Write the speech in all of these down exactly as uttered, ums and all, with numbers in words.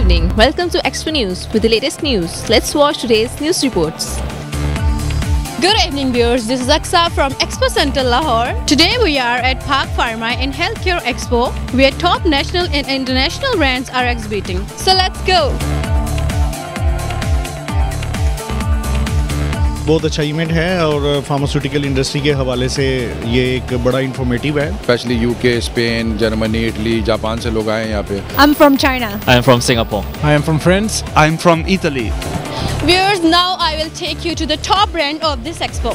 evening. Welcome to Expo News with the latest news. Let's watch today's news reports. Good evening viewers, this is Aksa from Expo Center Lahore. Today we are at Park Pharma and Healthcare Expo where top national and international brands are exhibiting. So let's go. बहुत अच्छा event है और pharmaceutical industry के हवाले से ये एक बड़ा इंफॉर्मेटिव है। Specially UK, Spain, Germany, Italy, Japan से लोग आए हैं यहाँ पे। I'm from China. I am from Singapore. I am from France. I am from Italy. Viewers, now I will take you to the top brand of this expo.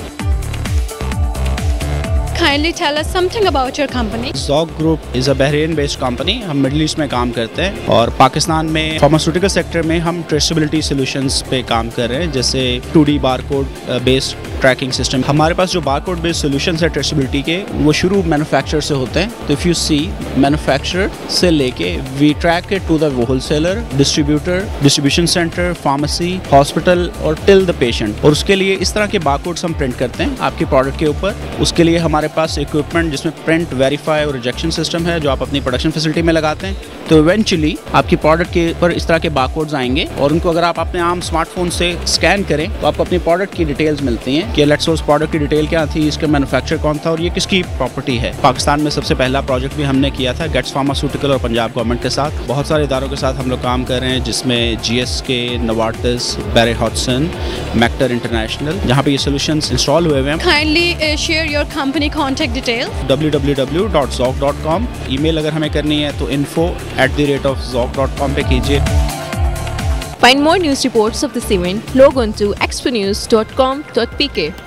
Kindly tell us something about your company. Zog Group is a Bahrain based company. हम middle east में काम करते हैं और पाकिस्तान में pharmaceutical sector में हम traceability solutions पे काम कर रहे हैं, जैसे two D barcode based tracking system. हमारे पास जो बारकोड बेस्ड सॉल्यूशंस है ट्रेसेबिलिटी के, वो शुरू मैन्युफैक्चरर से होते हैं। तो इफ़ यू सी मैन्युफैक्चरर से लेके we track it to the wholesaler, distributor, distribution centre, pharmacy, hospital और टिल द पेशेंट। और उसके लिए इस तरह के बारकोड्स हम प्रिंट करते हैं आपके प्रोडक्ट के ऊपर। उसके लिए हमारे पास इक्विपमेंट जिसमें प्रिंट, वेरीफाई और रिजेक्शन सिस्टम है जो आप अपनी प्रोडक्शन फैसिलिटी में लगाते हैं। तो इवेंचुअली आपकी प्रोडक्ट के ऊपर इस तरह के बारकोड्स आएंगे और उनको अगर आप अपने आम स्मार्टफोन से स्कैन करें तो आपको अपनी प्रोडक्ट की डिटेल्स मिलती हैं कि लेट्स सपोज प्रोडक्ट की डिटेल क्या थी, इसका मैन्युफैक्चर कौन था और ये किसकी प्रॉपर्टी है। पाकिस्तान में सबसे पहला प्रोजेक्ट भी हमने किया था गेट्स फार्मास्यूटिकल और पंजाब गवर्नमेंट के साथ। बहुत सारे इदारों के साथ हम लोग काम कर रहे हैं जिसमें जी एस के, नोवार्टिस, बैरे हॉटसन, मैक्टर इंटरनेशनल, जहाँ पे ये सोल्यूशंस इंस्टॉल हुए हुए हैं। Kindly uh, share your company contact details. W W W dot zog dot com. Email अगर हमें करनी है तो info at the rate of zog dot com पे कीजिए। Find more news reports of this event. Log on to expo news dot com dot p k.